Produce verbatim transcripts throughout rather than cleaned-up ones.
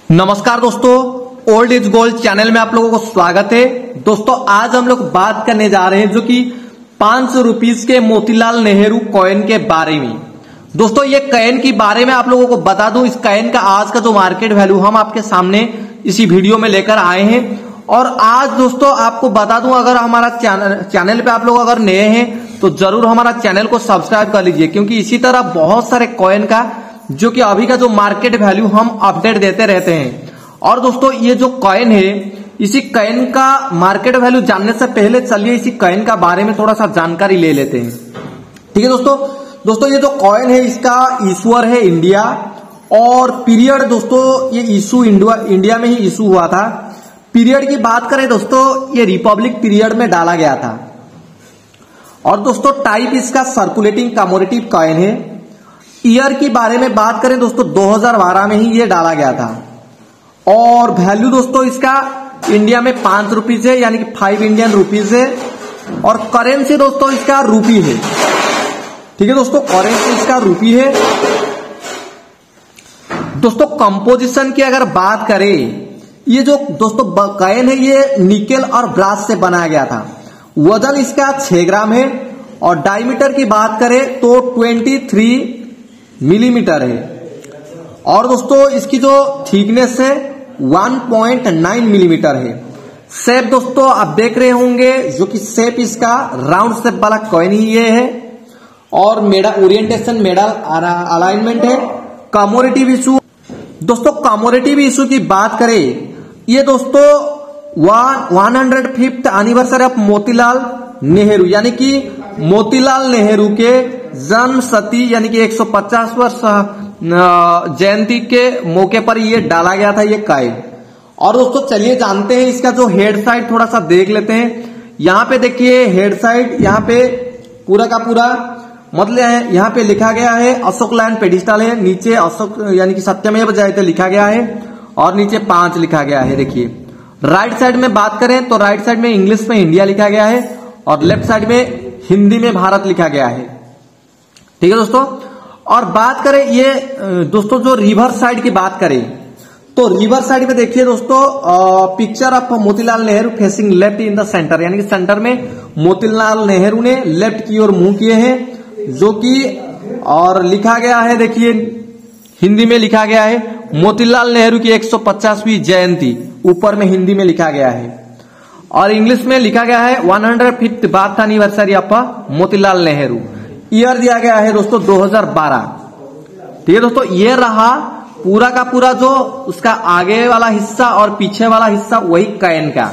नमस्कार दोस्तों, old is gold channel में आप लोगों को स्वागत है। दोस्तों आज हम लोग बात करने जा रहे हैं जो कि पांच सौ रुपीज के मोतीलाल नेहरू कॉइन के बारे में। दोस्तों ये कॉइन के बारे में आप लोगों को बता दूं, इस कॉइन का आज का जो मार्केट वैल्यू हम आपके सामने इसी वीडियो में लेकर आए हैं। और आज दोस्तों आपको बता दूं, अगर हमारा चैनल चैनल पे आप लोग अगर नए हैं तो जरूर हमारा चैनल को सब्सक्राइब कर लीजिए, क्योंकि इसी तरह बहुत सारे कॉइन का जो कि अभी का जो मार्केट वैल्यू हम अपडेट देते रहते हैं। और दोस्तों ये जो कॉइन है, इसी कॉइन का मार्केट वैल्यू जानने से पहले चलिए इसी कॉइन का बारे में थोड़ा सा जानकारी ले लेते हैं। ठीक है दोस्तों दोस्तों ये जो कॉइन है इसका इशूअर है इंडिया, और पीरियड दोस्तों ये इशू इंडिया इंडिया में ही इशू हुआ था। पीरियड की बात करें दोस्तों, ये रिपब्लिक पीरियड में डाला गया था। और दोस्तों टाइप इसका सर्कुलेटिंग कमोडिटी कॉइन है। ईयर की बारे में बात करें दोस्तों, दो हज़ार बारह में ही ये डाला गया था। और वैल्यू दोस्तों इसका इंडिया में पांच रुपीज है, यानी कि फाइव इंडियन रुपीज है। और करेंसी दोस्तों इसका रूपी है। ठीक है दोस्तों, करेंसी इसका रूपी है। दोस्तों कंपोजिशन की अगर बात करें, ये जो दोस्तों कॉइन है ये निकेल और ब्रास से बनाया गया था। वजन इसका छह ग्राम है। और डायमीटर की बात करें तो तेईस मिलीमीटर है। और दोस्तों इसकी जो थिकनेस है एक पॉइंट नौ मिलीमीटर है। शेप दोस्तों आप देख रहे होंगे, जो कि शेप इसका राउंड शेप वाला कॉइन ही ये है। और मेडल ओरिएंटेशन मेडल अलाइनमेंट है। कमोडिटी इशू दोस्तों, कमोडिटी इशू की बात करें, ये दोस्तों one hundred fifth anniversary of Motilal Nehru, यानी कि मोतीलाल नेहरू के जन्म शती यानी कि एक सौ पचास वर्ष जयंती के मौके पर ये डाला गया था ये कॉइन। और दोस्तों चलिए जानते हैं इसका जो हेड साइड थोड़ा सा देख लेते हैं। यहाँ पे देखिए हेड साइड, यहाँ पे पूरा का पूरा मतलब यहाँ पे लिखा गया है अशोक लैंड पेडिस्टल है। नीचे अशोक यानी कि सत्यमेव जयते लिखा गया है। और नीचे पांच लिखा गया है। देखिए राइट साइड में बात करें तो राइट साइड में इंग्लिश में इंडिया लिखा गया है, और लेफ्ट साइड में हिंदी में भारत लिखा गया है। ठीक है दोस्तों, और बात करें ये दोस्तों जो रिवर साइड की बात करें तो रिवर साइड में देखिए दोस्तों picture of Motilal Nehru facing left in the centre, यानी कि सेंटर में मोतीलाल नेहरू ने लेफ्ट की ओर मुंह किए हैं, जो कि और लिखा गया है। देखिए हिंदी में लिखा गया है मोतीलाल नेहरू की एक सौ पचासवीं जयंती, ऊपर में हिंदी में लिखा गया है। और इंग्लिश में लिखा गया है one hundred fifth birth anniversary of Motilal Nehru. Year दिया गया है दोस्तों दो हज़ार बारह। ठीक है दोस्तों, ये रहा पूरा का पूरा जो उसका आगे वाला हिस्सा और पीछे वाला हिस्सा वही कॉइन का।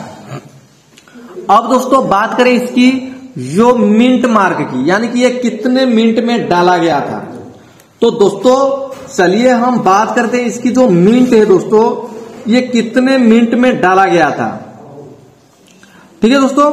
अब दोस्तों बात करें इसकी जो मिंट मार्क की, यानी कि ये कितने मिंट में डाला गया था। तो दोस्तों चलिए हम बात करते हैं इसकी जो मिंट है दोस्तों, ये कितने मिंट में डाला गया था। ठीक है दोस्तों,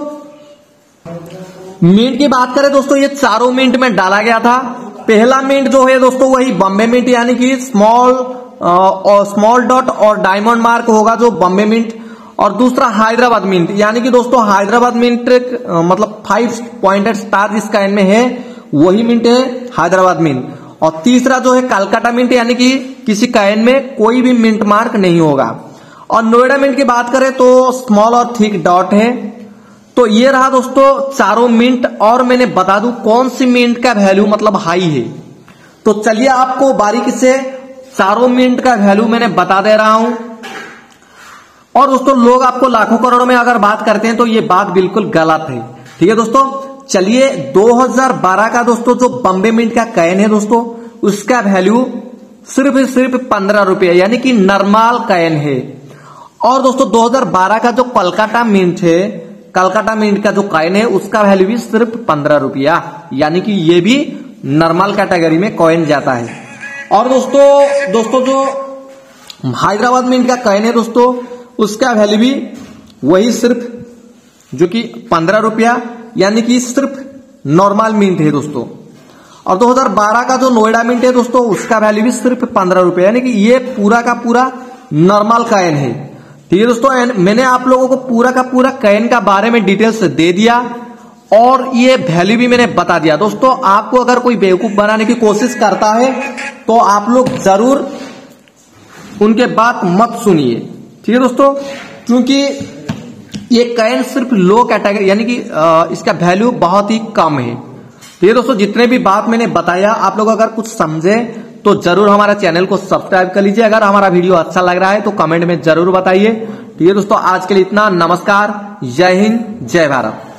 मिंट की बात करें दोस्तों, ये चारों मिंट में डाला गया था। पहला मिंट जो है दोस्तों वही बॉम्बे मिंट, यानी कि स्मॉल और स्मॉल डॉट और डायमंड मार्क होगा जो बॉम्बे मिंट। और दूसरा हैदराबाद मिंट, यानी कि दोस्तों हैदराबाद मिंट मतलब फाइव पॉइंटेड स्टार जिस कॉइन में है वही मिंट है हैदराबाद मिंट। और तीसरा जो है कलकत्ता मिंट, यानी कि किसी कॉइन में कोई भी मिंट मार्क नहीं होगा। और नोएडा मिंट की बात करें तो स्मॉल और थिक डॉट है। तो ये रहा दोस्तों चारों मिंट। और मैंने बता दूं कौन सी मिंट का वैल्यू मतलब हाई है। तो चलिए आपको बारीकी से चारों मिंट का वैल्यू मैंने बता दे रहा हूं। और दोस्तों लोग आपको लाखों करोड़ों में अगर बात करते हैं तो ये बात बिल्कुल गलत है। ठीक है दोस्तों, चलिए दो हज़ार बारह का दोस्तों जो बॉम्बे मिंट का कॉइन है दोस्तों, उसका वैल्यू सिर्फ सिर्फ पंद्रह रुपये, यानी कि नॉर्मल कॉइन है। और दोस्तों दो हज़ार बारह का जो कलकत्ता मिंट है, कलकत्ता मिंट का जो कॉइन है उसका वैल्यू भी सिर्फ पंद्रह रुपया, यानी कि ये भी नॉर्मल कैटेगरी में कॉइन जाता है। और दोस्तों दोस्तों जो हैदराबाद मिंट का कॉइन है दोस्तों, उसका वैल्यू भी वही सिर्फ जो कि पंद्रह रुपया, यानी कि सिर्फ नॉर्मल मिंट है दोस्तों। और दो हज़ार बारह का जो नोएडा मिंट है दोस्तों, उसका वैल्यू भी सिर्फ पंद्रह रुपये, यानी कि ये पूरा का पूरा नॉर्मल कॉइन है। ठीक है दोस्तों, मैंने आप लोगों को पूरा का पूरा कॉइन का बारे में डिटेल्स दे दिया और ये वैल्यू भी मैंने बता दिया। दोस्तों आपको अगर कोई बेवकूफ बनाने की कोशिश करता है तो आप लोग जरूर उनके बात मत सुनिए। ठीक है दोस्तों, क्योंकि ये कॉइन सिर्फ लो कैटेगरी यानी कि इसका वैल्यू बहुत ही कम है। ठीक है दोस्तों, जितने भी बात मैंने बताया आप लोग अगर कुछ समझे तो जरूर हमारा चैनल को सब्सक्राइब कर लीजिए। अगर हमारा वीडियो अच्छा लग रहा है तो कमेंट में जरूर बताइए। ठीक है दोस्तों, आज के लिए इतना। नमस्कार, जय हिंद, जय भारत।